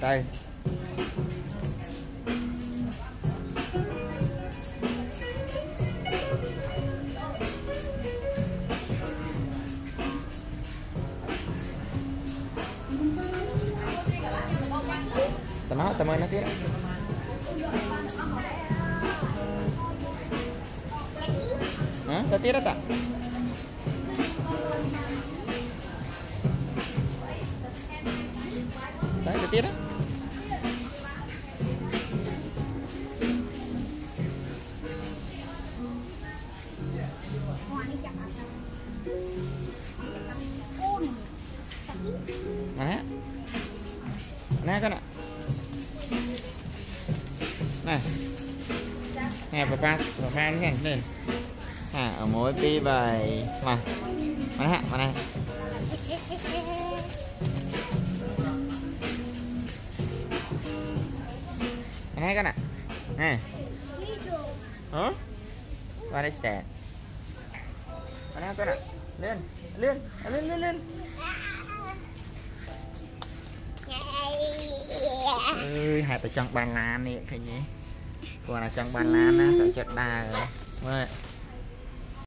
tay tao mới nó tiếp hả tao tiếp đó ta đấy tao tiếp đó mana con ạ này nè papa nghe lên ở mỗi pi bài mà này này con ạ nè hả qua đây sẽ mana con ạ lên hai tay trong bàn lan nè cái gì còn là trong bàn lan á sợ chết đà rồi